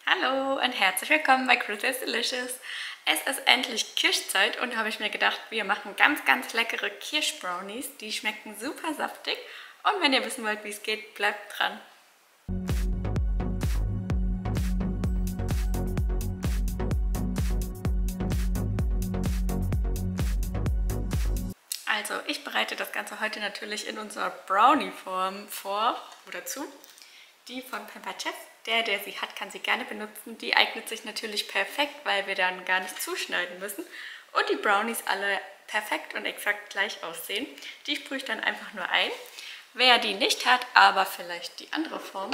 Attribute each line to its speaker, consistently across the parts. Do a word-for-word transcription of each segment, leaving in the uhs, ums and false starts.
Speaker 1: Hallo und herzlich willkommen bei Chris's Delicious. Es ist endlich Kirschzeit und da habe ich mir gedacht, wir machen ganz, ganz leckere Kirschbrownies. Die schmecken super saftig und wenn ihr wissen wollt, wie es geht, bleibt dran. Also ich bereite das Ganze heute natürlich in unserer Brownie-Form vor oder zu. Die von Pampered Chef. Der, der sie hat, kann sie gerne benutzen. Die eignet sich natürlich perfekt, weil wir dann gar nicht zuschneiden müssen. Und die Brownies alle perfekt und exakt gleich aussehen. Die sprühe ich dann einfach nur ein. Wer die nicht hat, aber vielleicht die andere Form.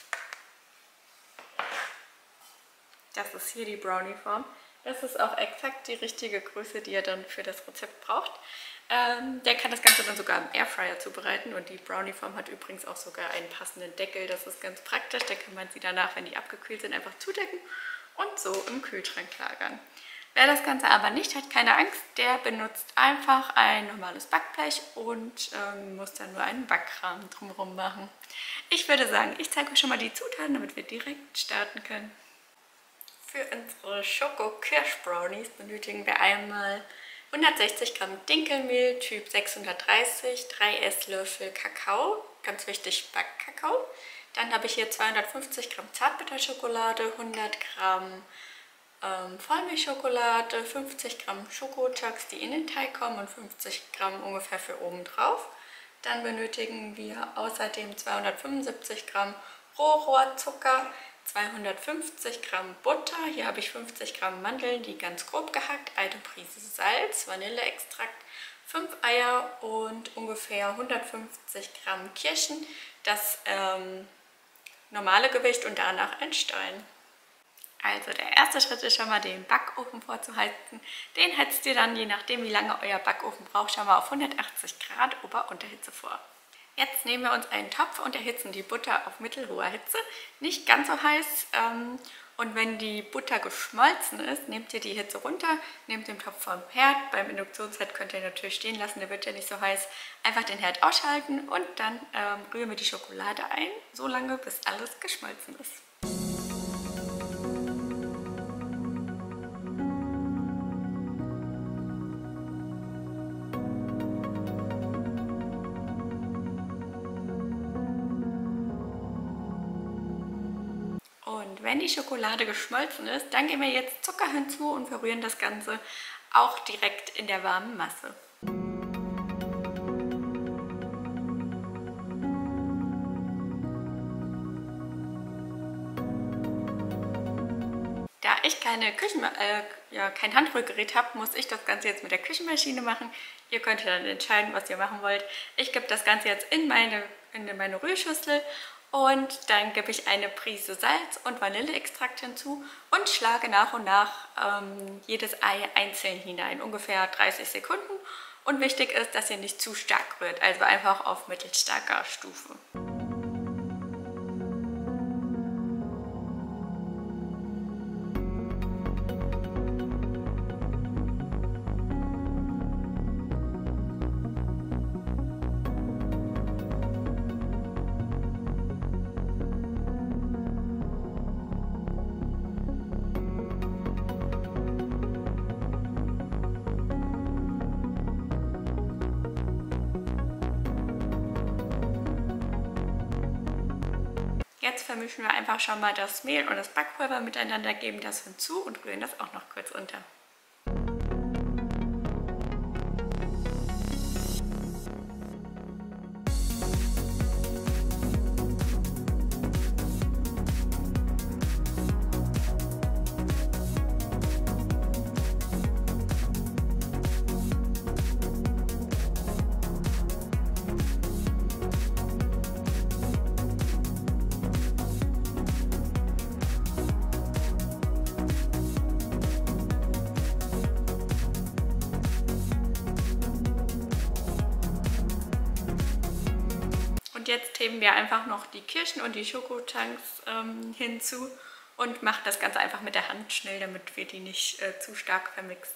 Speaker 1: Das ist hier die Brownie-Form. Das ist auch exakt die richtige Größe, die ihr dann für das Rezept braucht. Ähm, der kann das Ganze dann sogar im Airfryer zubereiten und die Brownie-Form hat übrigens auch sogar einen passenden Deckel. Das ist ganz praktisch, da kann man sie danach, wenn die abgekühlt sind, einfach zudecken und so im Kühlschrank lagern. Wer das Ganze aber nicht hat, keine Angst, der benutzt einfach ein normales Backblech und ähm, muss dann nur einen Backrahmen drumherum machen. Ich würde sagen, ich zeige euch schon mal die Zutaten, damit wir direkt starten können. Für unsere Schoko-Kirsch-Brownies benötigen wir einmal hundertsechzig Gramm Dinkelmehl, Typ sechshundertdreißig, drei Esslöffel Kakao, ganz wichtig Backkakao. Dann habe ich hier zweihundertfünfzig Gramm Zartbitterschokolade, hundert Gramm ähm, Vollmilchschokolade, fünfzig Gramm Schokochunks, die in den Teig kommen und fünfzig Gramm ungefähr für oben drauf. Dann benötigen wir außerdem zweihundertfünfundsiebzig Gramm Rohrohrzucker, zweihundertfünfzig Gramm Butter, hier habe ich fünfzig Gramm Mandeln, die ganz grob gehackt, eine Prise Salz, Vanilleextrakt, fünf Eier und ungefähr hundertfünfzig Gramm Kirschen, das ähm, normale Gewicht und danach ein Stein. Also der erste Schritt ist schon mal den Backofen vorzuheizen. Den heizt ihr dann, je nachdem wie lange euer Backofen braucht, schon mal auf hundertachtzig Grad Ober-Unterhitze vor. Jetzt nehmen wir uns einen Topf und erhitzen die Butter auf mittelhoher Hitze, nicht ganz so heiß. Ähm, und wenn die Butter geschmolzen ist, nehmt ihr die Hitze runter, nehmt den Topf vom Herd. Beim Induktionsherd könnt ihr natürlich stehen lassen, der wird ja nicht so heiß. Einfach den Herd ausschalten und dann ähm, rühren wir die Schokolade ein, so lange bis alles geschmolzen ist. Und wenn die Schokolade geschmolzen ist, dann geben wir jetzt Zucker hinzu und verrühren das Ganze auch direkt in der warmen Masse. Da ich keine Küchen, äh, ja, kein Handrührgerät habe, muss ich das Ganze jetzt mit der Küchenmaschine machen. Ihr könnt dann entscheiden, was ihr machen wollt. Ich gebe das Ganze jetzt in meine, in meine Rührschüssel. Und dann gebe ich eine Prise Salz und Vanilleextrakt hinzu und schlage nach und nach ähm, jedes Ei einzeln hinein, ungefähr dreißig Sekunden. Und wichtig ist, dass ihr nicht zu stark rührt, also einfach auf mittelstarker Stufe. Jetzt vermischen wir einfach schon mal das Mehl und das Backpulver miteinander, geben das hinzu und rühren das auch noch kurz unter. Und jetzt heben wir einfach noch die Kirschen und die Schokochunks ähm, hinzu und machen das Ganze einfach mit der Hand schnell, damit wir die nicht äh, zu stark vermixen.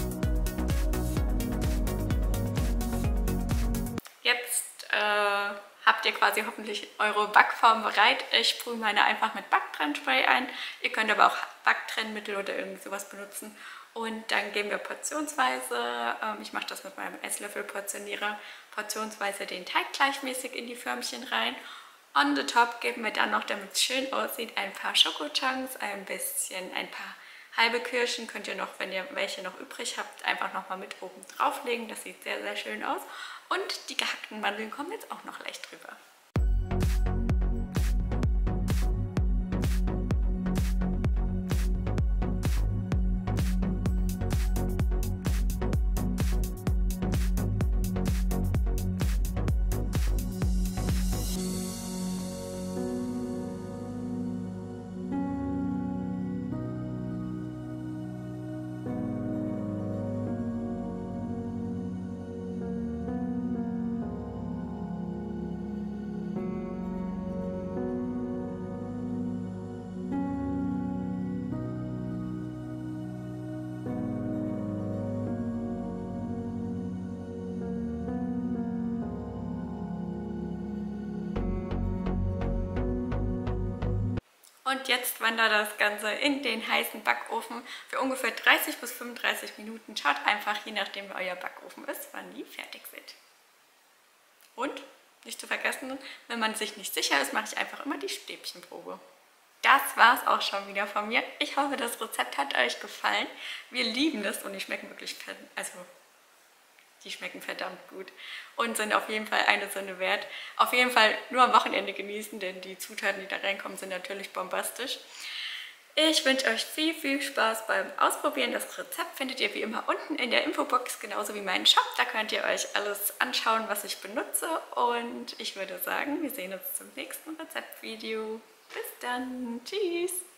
Speaker 1: Jetzt äh, habt ihr quasi hoffentlich eure Backform bereit. Ich sprühe meine einfach mit Backtrennspray ein. Ihr könnt aber auch Backtrennmittel oder irgend sowas benutzen. Und dann geben wir portionsweise, ähm, ich mache das mit meinem Esslöffel Portionierer, portionsweise den Teig gleichmäßig in die Förmchen rein. On the top geben wir dann noch, damit es schön aussieht, ein paar Schokochunks, ein bisschen, ein paar halbe Kirschen. Könnt ihr noch, wenn ihr welche noch übrig habt, einfach nochmal mit oben drauflegen. Das sieht sehr, sehr schön aus. Und die gehackten Mandeln kommen jetzt auch noch leicht drüber. Und jetzt wandert das Ganze in den heißen Backofen für ungefähr dreißig bis fünfunddreißig Minuten. Schaut einfach, je nachdem wie euer Backofen ist, wann die fertig sind. Und, nicht zu vergessen, wenn man sich nicht sicher ist, mache ich einfach immer die Stäbchenprobe. Das war es auch schon wieder von mir. Ich hoffe, das Rezept hat euch gefallen. Wir lieben das und die schmecken wirklich, also die schmecken verdammt gut und sind auf jeden Fall eine Sonne wert. Auf jeden Fall nur am Wochenende genießen, denn die Zutaten, die da reinkommen, sind natürlich bombastisch. Ich wünsche euch viel, viel Spaß beim Ausprobieren. Das Rezept findet ihr wie immer unten in der Infobox, genauso wie meinen Shop. Da könnt ihr euch alles anschauen, was ich benutze. Und ich würde sagen, wir sehen uns zum nächsten Rezeptvideo. Bis dann. Tschüss.